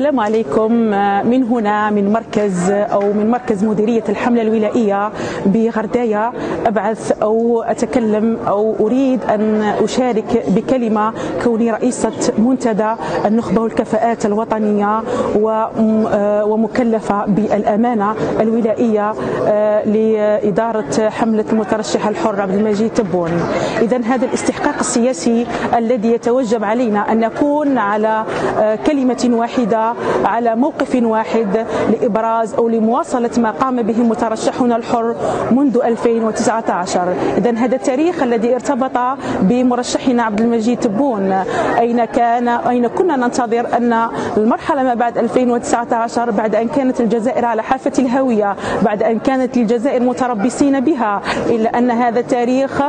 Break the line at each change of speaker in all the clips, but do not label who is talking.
السلام عليكم. من هنا من مركز مديرية الحملة الولائية بغرداية أبعث أو أتكلم أو أريد أن أشارك بكلمة كوني رئيسة منتدى النخبة والكفاءات الوطنية ومكلفة بالأمانة الولائية لإدارة حملة المترشح الحر عبد المجيد تبون. إذن هذا الاستحقاق السياسي الذي يتوجب علينا أن نكون على كلمة واحدة على موقف واحد لإبراز أو لمواصلة ما قام به مترشحنا الحر منذ 2019. إذن هذا التاريخ الذي ارتبط بمرشحنا عبد المجيد تبون، أين كنا ننتظر أن المرحلة ما بعد 2019 بعد أن كانت الجزائر على حافة الهوية، بعد أن كانت الجزائر متربصين بها، إلا أن هذا التاريخ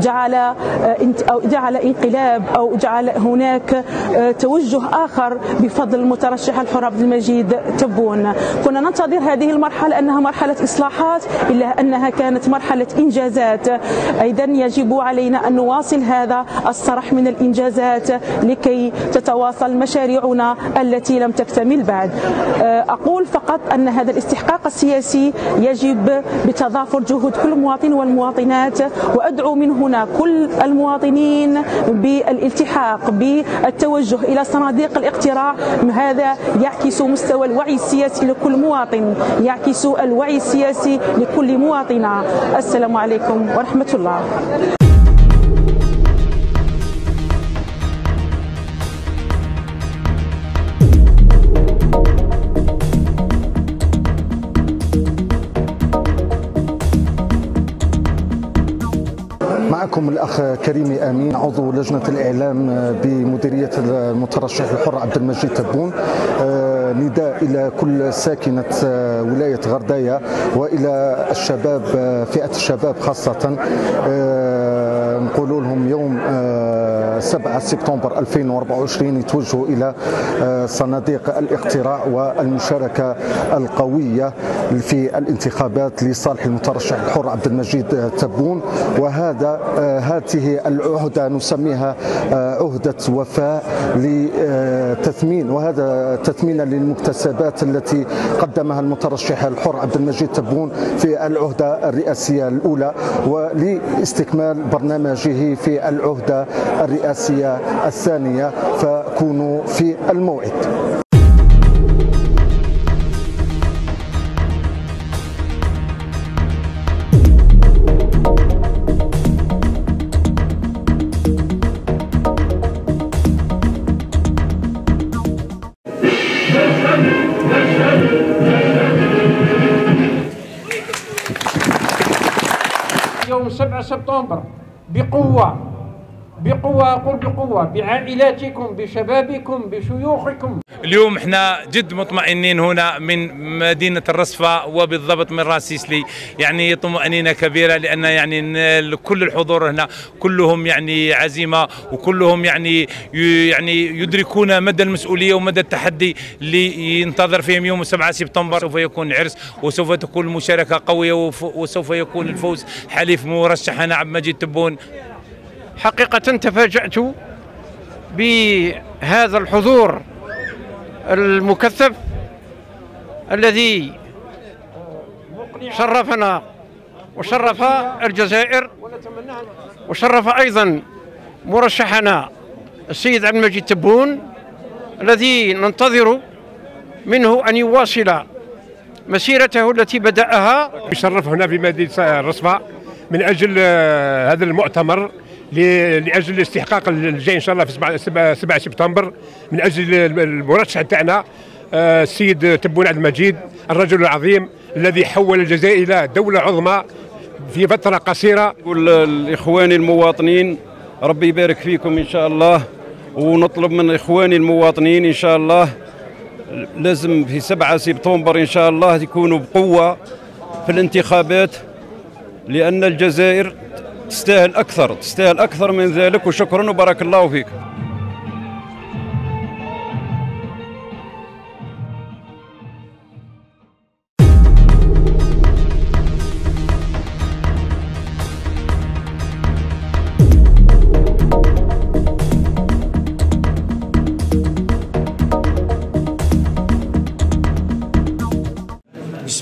جعل انقلاب أو جعل هناك توجه آخر بفضل المترشح الحر عبد المجيد تبون. كنا ننتظر هذه المرحلة أنها مرحلة إصلاحات، إلا أنها كانت مرحلة إنجازات. أيضا يجب علينا أن نواصل هذا الصرح من الإنجازات لكي تتواصل مشاريعنا التي لم تكتمل بعد. أقول فقط أن هذا الاستحقاق السياسي يجب بتضافر جهود كل مواطن والمواطنات، وأدعو من هنا كل المواطنين بالالتحاق بالتوجه إلى صناديق الاقتراع. هذا يعكس مستوى الوعي السياسي لكل مواطن، يعكس الوعي السياسي لكل مواطنة. السلام عليكم ورحمة الله.
معكم الأخ كريمي أمين، عضو لجنة الإعلام بمديرية المترشح الحر عبد المجيد تبون. نداء إلى كل ساكنة ولاية غرداية وإلى الشباب، فئة الشباب خاصة، نقول لهم يوم 7 سبتمبر 2024 يتوجهوا إلى صناديق الاقتراع والمشاركة القوية في الانتخابات لصالح المترشح الحر عبد المجيد تبون. هذه العهدة نسميها عهدة وفاء لتثمين، وهذا تثمينا للمكتسبات التي قدمها المترشح الحر عبد المجيد تبون في العهدة الرئاسية الأولى، ولاستكمال برنامجه في العهدة الرئاسية الثانية، فكونوا في الموعد.
يوم 7 سبتمبر بقوة أقول بقوة، بعائلاتكم، بشبابكم، بشيوخكم.
اليوم احنا جد مطمئنين هنا من مدينة الرصفة وبالضبط من راس سيسلي، يعني طمأنينة كبيرة، لأن يعني كل الحضور هنا كلهم يعني عزيمة، وكلهم يعني يدركون مدى المسؤولية ومدى التحدي اللي ينتظر فيهم يوم 7 سبتمبر. سوف يكون عرس، وسوف تكون المشاركة قوية، وسوف يكون الفوز حليف مرشحنا عبد المجيد تبون.
حقيقة تفاجأت بهذا الحضور المكثف الذي شرفنا وشرف الجزائر، وشرف أيضا مرشحنا السيد عبد المجيد تبون، الذي ننتظر منه أن يواصل مسيرته التي بدأها.
يشرف هنا في مدينة الرصفة من أجل هذا المؤتمر، لأجل الاستحقاق الجاي إن شاء الله في 7 سبتمبر، من أجل المرشح تاعنا السيد تبون عبد المجيد، الرجل العظيم الذي حول الجزائر إلى دولة عظمى في فترة قصيرة.
كل الإخوان المواطنين ربي يبارك فيكم إن شاء الله، ونطلب من إخواني المواطنين إن شاء الله لازم في 7 سبتمبر إن شاء الله يكونوا بقوة في الانتخابات، لأن الجزائر تستاهل أكثر من ذلك. وشكرا وبارك الله فيك.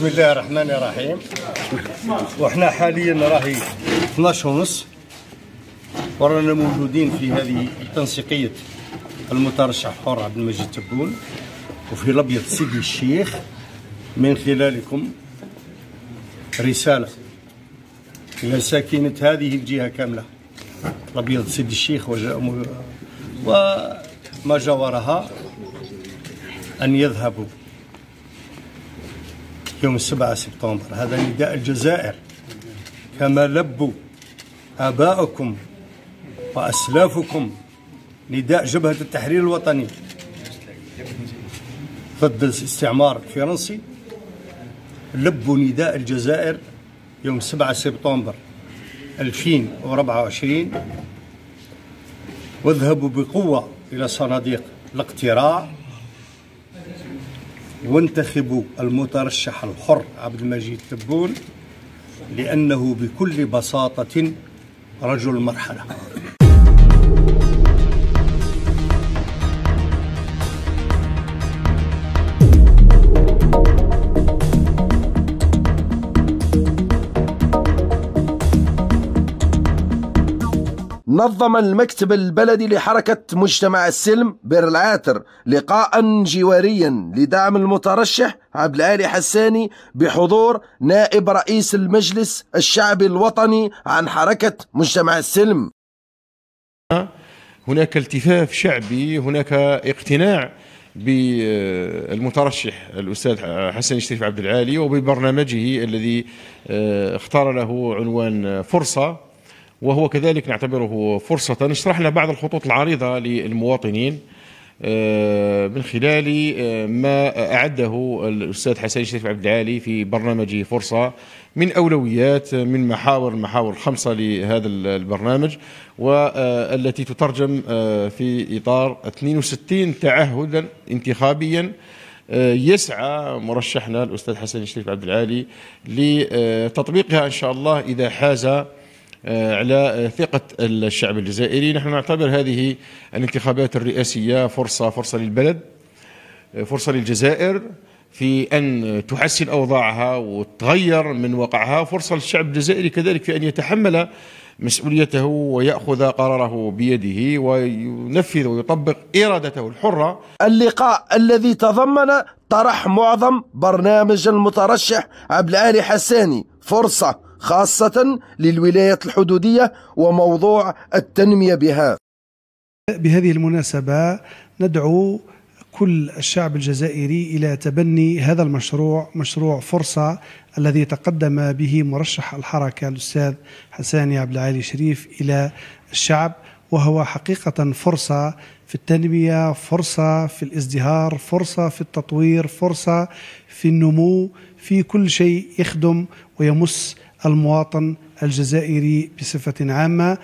بسم الله الرحمن الرحيم. وإحنا حاليا راهي 12:30 ورانا موجودين في هذه تنسيقية المترشح الحر عبد المجيد تبون وفي الأبيض سيدي الشيخ. من خلالكم رسالة إلى ساكنة هذه الجهة كاملة، الأبيض سيدي الشيخ وما جاورها، أن يذهبوا يوم 7 سبتمبر. هذا نداء الجزائر كما لبوا آباؤكم وأسلافكم نداء جبهة التحرير الوطني ضد الاستعمار الفرنسي. لبوا نداء الجزائر يوم 7 سبتمبر 2024 واذهبوا بقوة إلى صناديق الاقتراع وانتخبوا المترشح الحر عبد المجيد تبون، لأنه بكل بساطة رجل مرحلة.
نظم المكتب البلدي لحركة مجتمع السلم بئر العاتر لقاء جواريا لدعم المترشح عبد العالي حساني بحضور نائب رئيس المجلس الشعبي الوطني عن حركة مجتمع السلم.
هناك التفاف شعبي، هناك اقتناع بالمترشح الأستاذ حسن الشريف عبد العالي وببرنامجه الذي اختار له عنوان فرصة، وهو كذلك نعتبره فرصة نشرح لنا بعض الخطوط العريضة للمواطنين من خلال ما أعده الأستاذ حسن الشريف عبد العالي في برنامجه فرصة من أولويات، من المحاور 5 لهذا البرنامج، والتي تترجم في إطار 62 تعهدا انتخابيا يسعى مرشحنا الأستاذ حسن الشريف عبد العالي لتطبيقها إن شاء الله إذا حاز على ثقة الشعب الجزائري. نحن نعتبر هذه الانتخابات الرئاسية فرصة للبلد، فرصة للجزائر في أن تحسن أوضاعها وتغير من واقعها، فرصة للشعب الجزائري كذلك في أن يتحمل مسؤوليته ويأخذ قراره بيده وينفذ ويطبق إرادته الحرة.
اللقاء الذي تضمن طرح معظم برنامج المترشح عبد العالي حساني فرصة خاصة للولايات الحدودية وموضوع التنمية بها.
بهذه المناسبة ندعو كل الشعب الجزائري إلى تبني هذا المشروع، مشروع فرصة الذي تقدم به مرشح الحركة الأستاذ حساني عبد العالي شريف إلى الشعب، وهو حقيقة فرصة في التنمية، فرصة في الازدهار، فرصة في التطوير، فرصة في النمو، في كل شيء يخدم ويمس المواطن الجزائري بصفة عامة.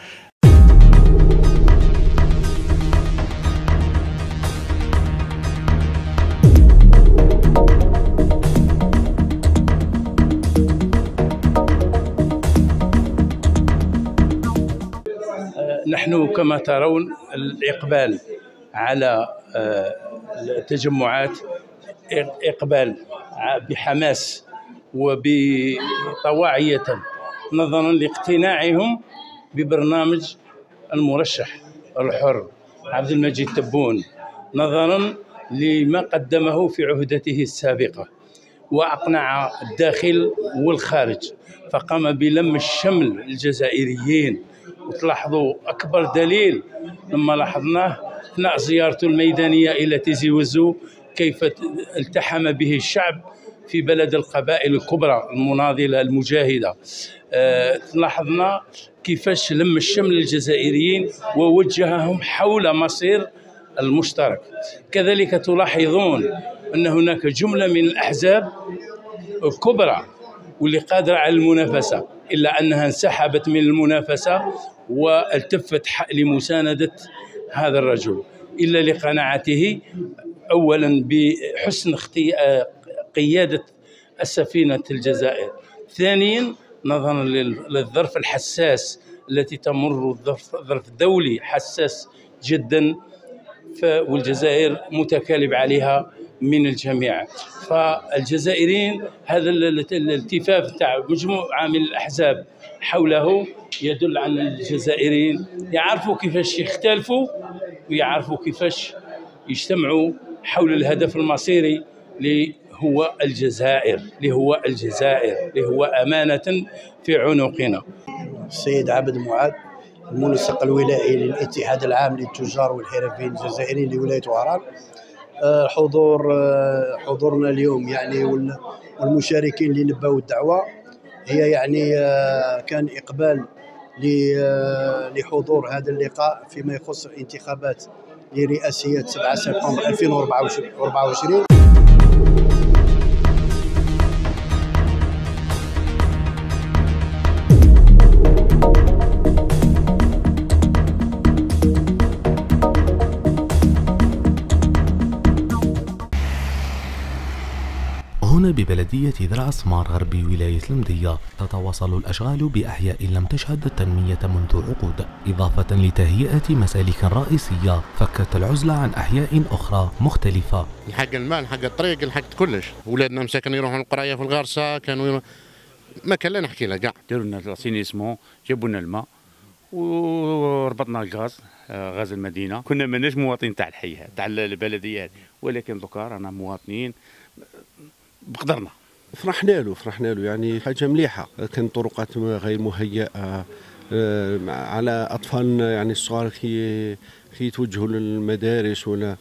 نحن كما ترون الإقبال على التجمعات إقبال بحماس وبطواعية نظرا لاقتناعهم ببرنامج المرشح الحر عبد المجيد تبون، نظرا لما قدمه في عهدته السابقة، وأقنع الداخل والخارج، فقام بلم الشمل الجزائريين. وتلاحظوا أكبر دليل لما لاحظناه أثناء زيارته الميدانية إلى تيزي وزو كيف التحم به الشعب في بلد القبائل الكبرى المناضلة المجاهدة. لاحظنا كيفاش لم الشمل الجزائريين ووجههم حول مصير المشترك. كذلك تلاحظون أن هناك جملة من الأحزاب الكبرى واللي قادرة على المنافسة، إلا أنها انسحبت من المنافسة والتفت لمساندة هذا الرجل، إلا لقناعته أولا بحسن قيادة السفينة الجزائر، ثانيا نظرا للظرف الحساس التي تمر، ظرف دولي حساس جدا، والجزائر متكالب عليها من الجميع. فالجزائريين هذا الالتفاف تاع مجموعة من الأحزاب حوله يدل على الجزائريين يعرفوا كيفاش يختلفوا ويعرفوا كيفاش يجتمعوا حول الهدف المصيري اللي هو الجزائر، اللي هو أمانة في عنقنا.
السيد عبد معاذ المنسق الولائي للاتحاد العام للتجار والحرفيين الجزائريين لولاية وهران. حضورنا اليوم يعني والمشاركين اللي نبهوا الدعوة هي يعني كان إقبال لحضور هذا اللقاء فيما يخص الانتخابات لرئاسية 7 سبتمبر 2024.
هنا ببلدية ذرع عصمار غربي ولاية المدية تتواصل الأشغال بأحياء لم تشهد التنمية منذ عقود، إضافة لتهيئة مسالك رئيسية فكت العزلة عن أحياء أخرى مختلفة.
الحق الماء، الحق الطريق، الحق كلش. أولادنا مساكن يروحون القرية في الغارسة، كانوا ما كان لا نحكي له كاع.
داروا لنا الاسينيسمون، جابوا لنا الماء وربطنا الغاز، غاز المدينة. كنا ماناش مواطنين تاع الحي تاع البلديات، ولكن دوكا رانا مواطنين بقدرنا.
فرحنا له يعني حاجه مليحه. كان طرقات غير مهيئه على اطفالنا يعني الصغار كي يتوجهوا للمدارس ولا.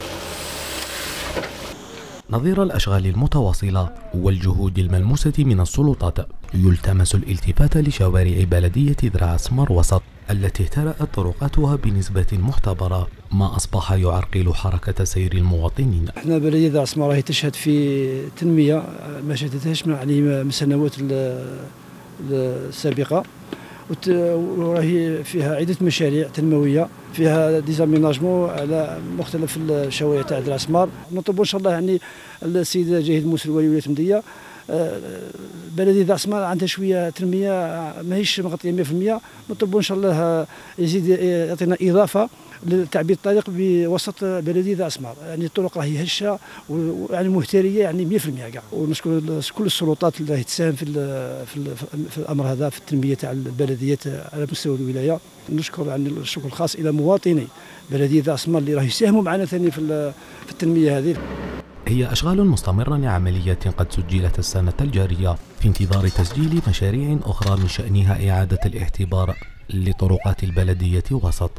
نظير الأشغال المتواصلة والجهود الملموسة من السلطات يلتمس الالتفات لشوارع بلدية ذرع عصمار وسط التي اهترأت طرقاتها بنسبة محتبرة، ما أصبح يعرقل حركة سير المواطنين.
احنا بلدية ذرع عصمار راهي تشهد في تنمية ما شهدتهاش يعني من السنوات السابقة، وراهي فيها عدة مشاريع تنموية، فيها ديزاميناجمون على مختلف الشوارع تاع ذرع عصمار. نطلبوا ان شاء الله يعني السيد جاهد موسى الوالي ولاية المدية، بلدية ذرع عصمار عندها شويه تنميه ماهيش مغطيه 100%. نطلبوا ان شاء الله يزيد يعطينا اضافه لتعبير الطريق بوسط بلدية ذرع عصمار. يعني الطرق راهي هشه ويعني مهتريه يعني 100% كاع. ونشكر كل السلطات اللي راهي تساهم في الامر هذا في التنميه تاع البلديات على مستوى الولايه. نشكر يعني الشكر الخاص الى مواطني بلدية ذرع عصمار اللي راهي يساهموا معنا ثاني في التنميه هذه.
هي أشغال مستمرة لعمليات قد سجلت السنة الجارية في انتظار تسجيل مشاريع أخرى من شأنها إعادة الاعتبار لطرقات البلدية وسط.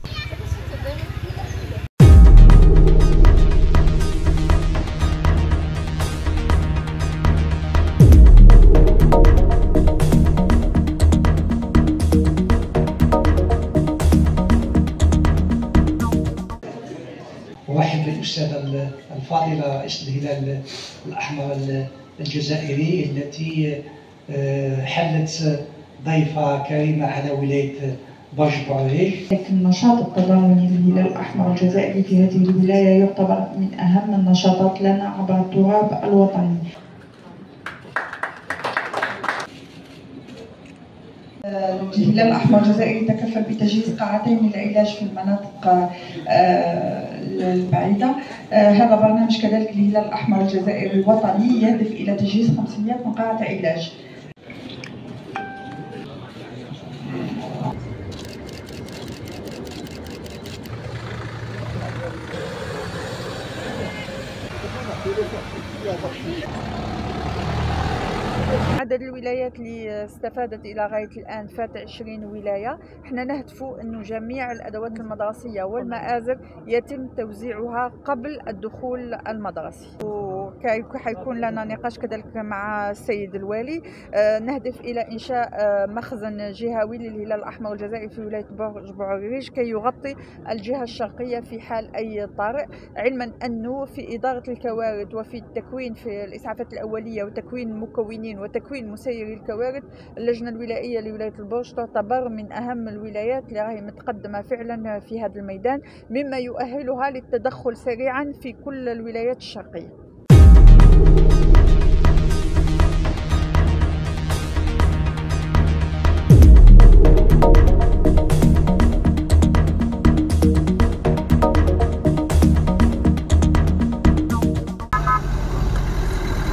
أرحب بالأستاذة الفاضلة رئيس الهلال الأحمر الجزائري التي حلت ضيفة كريمة على ولاية برج بوعريش.
النشاط التضامني للهلال الأحمر الجزائري في هذه الولاية يعتبر من أهم النشاطات لنا عبر التراب الوطني. الهلال الأحمر الجزائري تكفل بتجهيز قاعتين للعلاج في المناطق البعيدة. هذا برنامج كذلك الهلال الأحمر الجزائري الوطني يهدف إلى تجهيز 500 مقاعة علاج.
عدد الولايات اللي استفادت إلى غاية الآن فات 20 ولاية. احنا نهدف أنه جميع الأدوات المدرسية والمآزر يتم توزيعها قبل الدخول المدرسي، وحيكون لنا نقاش كذلك مع السيد الوالي. نهدف إلى إنشاء مخزن جهوي للهلال الأحمر الجزائري في ولاية برج بوعريش كي يغطي الجهة الشرقية في حال أي طارئ، علما أنه في إدارة الكوارث وفي التكوين في الإسعافات الأولية وتكوين المكونين وتكوين مسيري الكوارث، اللجنة الولائية لولاية البرج تعتبر من أهم الولايات اللي راهي متقدمة فعلا في هذا الميدان، مما يؤهلها للتدخل سريعا في كل الولايات الشرقية.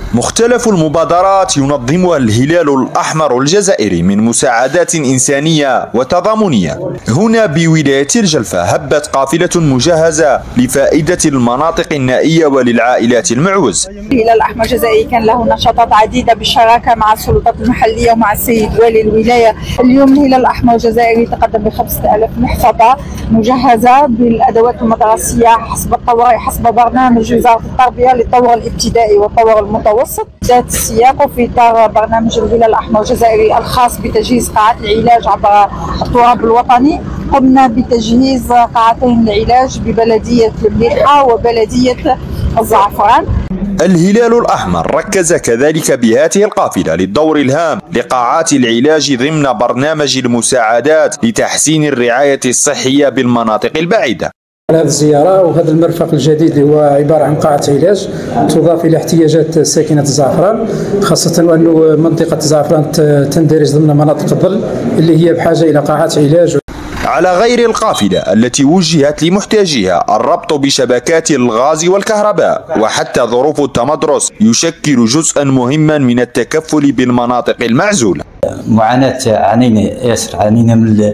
مختلف المبادرات ينظمها الهلال الأحمر الجزائري من مساعدات إنسانية وتضامنية. هنا بولاية الجلفة هبت قافلة مجهزة لفائدة المناطق النائية وللعائلات المعوز.
الهلال الأحمر الجزائري كان له نشاطات عديدة بالشراكة مع السلطات المحلية ومع السيد والي الولاية. اليوم الهلال الأحمر الجزائري تقدم ب 5000 محفظة مجهزة بالأدوات المدرسية حسب الطوارئ حسب برنامج وزارة التربية للطور الابتدائي والطور المتوسط ذات السياق وفي إطار برنامج الهلال الأحمر الجزائري الخاص بتجهيز قاعات العلاج عبر التراب الوطني. قمنا بتجهيز قاعتين العلاج ببلدية المليحة وبلدية الزعفران.
الهلال الأحمر ركز كذلك بهذه القافلة للدور الهام لقاعات العلاج ضمن برنامج المساعدات لتحسين الرعاية الصحية بالمناطق البعيدة.
هذه الزيارة وهذا المرفق الجديد هو عبارة عن قاعة علاج تضاف إلى احتياجات ساكنة الزعفران، خاصة وأنه منطقة الزعفران تندرج ضمن مناطق الظل اللي هي بحاجة إلى قاعات علاج.
على غير القافلة التي وجهت لمحتاجيها الربط بشبكات الغاز والكهرباء وحتى ظروف التمدرس يشكل جزءا مهما من التكفل بالمناطق المعزولة.
معاناة عانينا من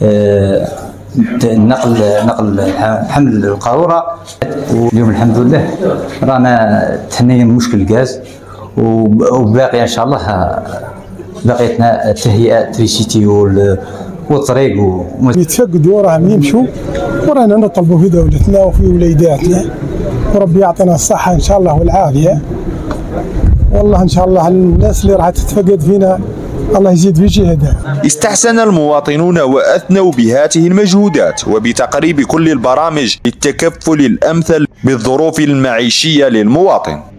نقل حمل القارورة، واليوم الحمد لله رانا تحنينا من مشكل الغاز وباقي ان شاء الله بقيتنا تهيئة تريسيتي والطريق
يتفقدوا راهم يمشوا ورانا نطلبوا في دولتنا وفي وليداتنا وربي يعطينا الصحة ان شاء الله والعافية. والله ان شاء الله الناس اللي راح تتفقد فينا الله يزيد في جهدها.
استحسن المواطنون وأثنوا بهذه المجهودات وبتقريب كل البرامج للتكفل الأمثل بالظروف المعيشية للمواطن.